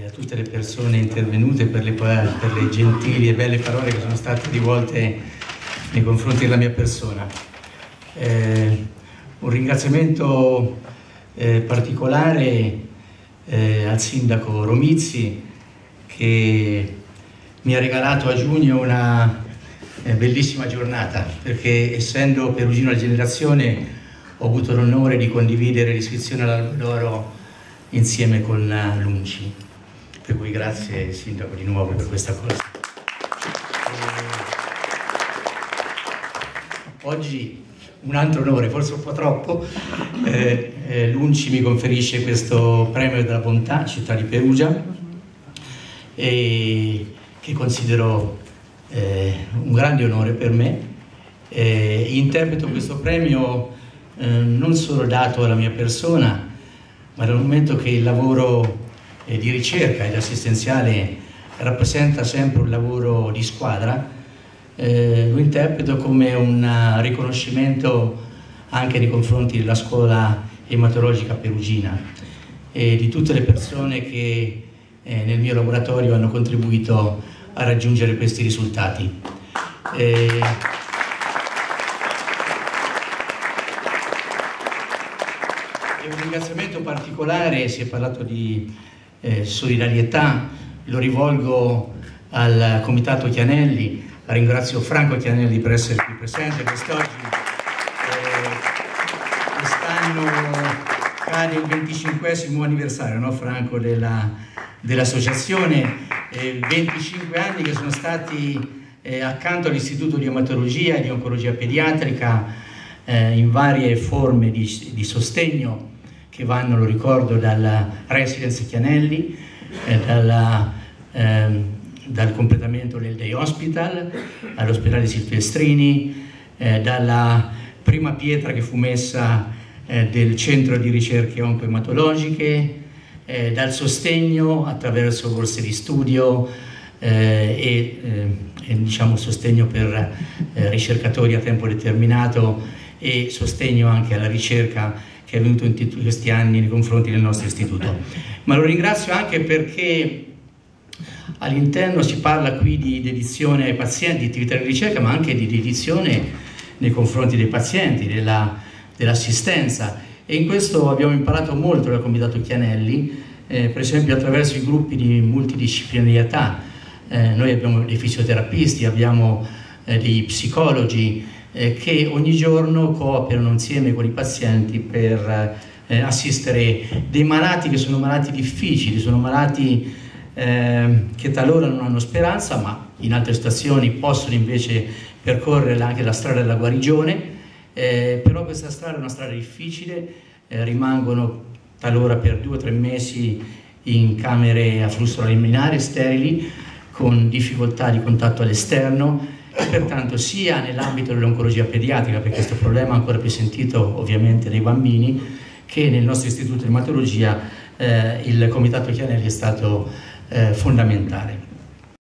a tutte le persone intervenute per le gentili e belle parole che sono state rivolte nei confronti della mia persona. Un ringraziamento particolare al sindaco Romizzi, che mi ha regalato a giugno una bellissima giornata, perché essendo perugino di generazione ho avuto l'onore di condividere l'iscrizione all'Albo d'Oro insieme con l'UNCI, per cui grazie sindaco di nuovo per questa cosa. Oggi un altro onore, forse un po' troppo, l'UNCI mi conferisce questo premio della bontà, città di Perugia, che considero un grande onore per me. Interpreto questo premio non solo dato alla mia persona, ma dal momento che il lavoro di ricerca ed assistenziale rappresenta sempre un lavoro di squadra, lo interpreto come un riconoscimento anche nei confronti della scuola ematologica perugina e di tutte le persone che nel mio laboratorio hanno contribuito a raggiungere questi risultati. Un ringraziamento particolare, si è parlato di solidarietà, lo rivolgo al Comitato Chianelli. Ringrazio Franco Chianelli per essere qui presente quest'oggi. Quest'anno cade il 25esimo anniversario, no, Franco, dell'associazione, 25 anni che sono stati accanto all'Istituto di Ematologia e di Oncologia Pediatrica in varie forme di sostegno che vanno, lo ricordo, dalla Residence Chianelli, dal completamento del Day Hospital all'ospedale Silvestrini, dalla prima pietra che fu messa del centro di ricerche oncoematologiche, dal sostegno attraverso borse di studio diciamo sostegno per ricercatori a tempo determinato e sostegno anche alla ricerca che è avvenuto in tutti questi anni nei confronti del nostro istituto. Ma lo ringrazio anche perché all'interno si parla qui di dedizione ai pazienti, di attività di ricerca, ma anche di dedizione nei confronti dei pazienti, dell'assistenza. E in questo abbiamo imparato molto dal Comitato Chianelli, per esempio attraverso i gruppi di multidisciplinarietà. Noi abbiamo dei fisioterapisti, abbiamo dei psicologi che ogni giorno cooperano insieme con i pazienti per assistere dei malati che sono malati difficili, sono malati che talora non hanno speranza, ma in altre situazioni possono invece percorrere anche la strada della guarigione, però questa strada è una strada difficile, rimangono talora per 2 o 3 mesi in camere a flusso laminare sterili, con difficoltà di contatto all'esterno, e pertanto sia nell'ambito dell'oncologia pediatrica, perché questo problema è ancora più sentito ovviamente dai bambini, che nel nostro istituto di ematologia il Comitato Chianelli è stato fondamentale.